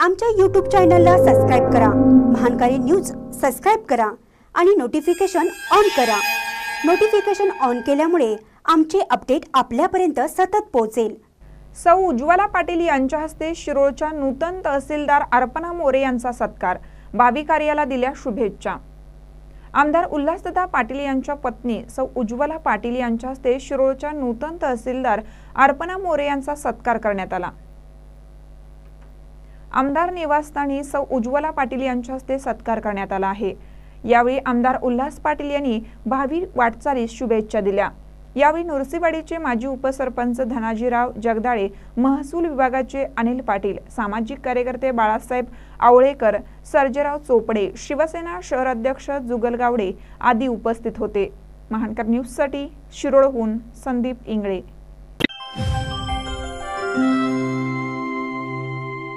आमच्या YouTube चॅनलला subscribe करा। महानकारी न्यूज सबस्क्राइब करा आणि नोटिफिकेशन ऑन करा। नोटिफिकेशन ऑन केल्यामुळे आमचे अपडेट आपल्यापर्यंत सतत पोहोचेल। सौ उज्ज्वला पाटील यांच्या हस्ते शिरोळच्या नूतन तहसीलदार अर्पणा मोरे यांचा सत्कार। भावी कार्याला दिल्या शुभेच्छा। आमदार उल्हासदादा पाटील यांच्या पत्नी सौ उज्ज्वला पाटील यांच्या हस्ते शिरोळच्या नूतन तहसीलदार अर्पणा मोरे यांचा सत्कार करण्यात आला। आमदार निवासस्थानी सौ उज्ज्वला पाटील यांच्या हस्ते सत्कार करण्यात आला आहे। यावेळी आमदार उल्हास पाटील यांनी भावी वाटचालीस शुभेच्छा दिल्या। यावेळी नरसीवाडीचे माजी उपसरपंच धनाजीराव जगदाळे, महसूल विभागाचे अनिल पाटील, सामाजिक कार्यकर्ते बाळासाहेब आवळेकर, सर्जेराव चोपडे, शिवसेना शहर अध्यक्ष जुगल गावडे आदी उपस्थित होते। महानकर न्यूजसाठी शिरोळहून संदीप इंगळे।